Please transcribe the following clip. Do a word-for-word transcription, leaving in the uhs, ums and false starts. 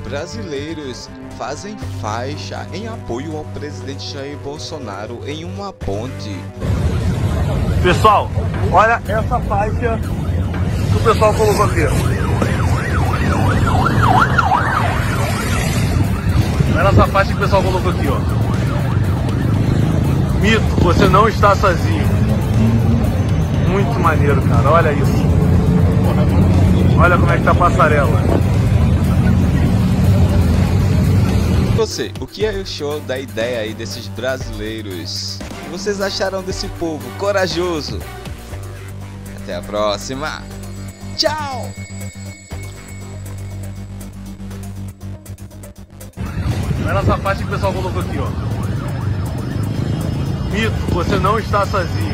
Brasileiros fazem faixa em apoio ao presidente Jair Bolsonaro em uma ponte. Pessoal, olha essa faixa que o pessoal colocou aqui. Olha essa faixa que o pessoal colocou aqui, ó. Mito, você não está sozinho. Muito maneiro, cara. Olha isso. Olha como é que tá a passarela. Você, o que achou da ideia aí desses brasileiros? O que vocês acharam desse povo corajoso? Até a próxima. Tchau! Olha essa faixa que o pessoal colocou aqui, ó. Mito, você não está sozinho.